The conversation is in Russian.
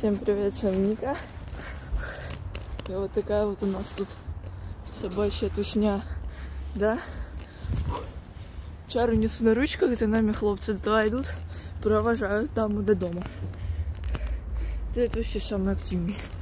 Всем привет, с вами Ника. И вот такая вот у нас тут собачья тусня, да? Чару несу на ручках, за нами хлопцы два идут, провожают даму до дома. Это вообще самый активный.